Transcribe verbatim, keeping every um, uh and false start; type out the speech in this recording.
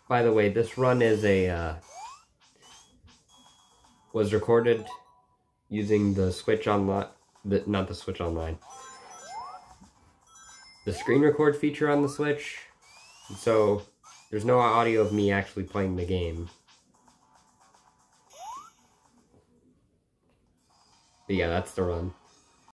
By the way, this run is a, uh, was recorded using the Switch Online, the, not the Switch Online, the screen record feature on the Switch, so there's no audio of me actually playing the game. But yeah, that's the run.